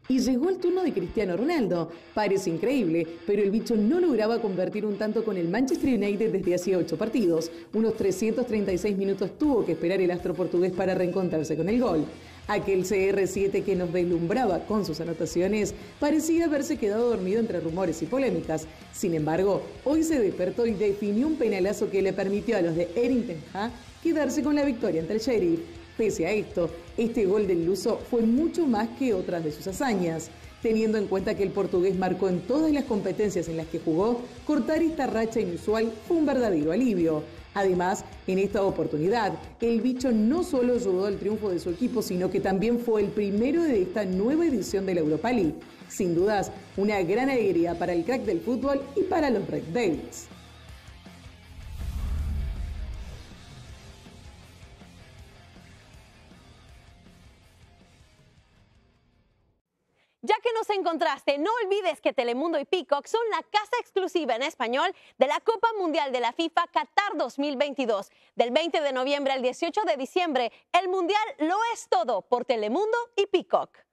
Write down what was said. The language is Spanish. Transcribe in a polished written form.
Y llegó el turno de Cristiano Ronaldo. Parece increíble, pero el bicho no lograba convertir un tanto con el Manchester United desde hacía 8 partidos. Unos 336 minutos tuvo que esperar el astro portugués para reencontrarse con el gol. Aquel CR7 que nos deslumbraba con sus anotaciones parecía haberse quedado dormido entre rumores y polémicas. Sin embargo, hoy se despertó y definió un penalazo que le permitió a los de Erik ten Hag quedarse con la victoria ante el Sheriff. Pese a esto, este gol del luso fue mucho más que otras de sus hazañas. Teniendo en cuenta que el portugués marcó en todas las competencias en las que jugó, cortar esta racha inusual fue un verdadero alivio. Además, en esta oportunidad, el bicho no solo ayudó al triunfo de su equipo, sino que también fue el primero de esta nueva edición de la Europa League. Sin dudas, una gran alegría para el crack del fútbol y para los Red Devils. Ya que nos encontraste, no olvides que Telemundo y Peacock son la casa exclusiva en español de la Copa Mundial de la FIFA Qatar 2022. Del 20 de noviembre al 18 de diciembre, el Mundial lo es todo por Telemundo y Peacock.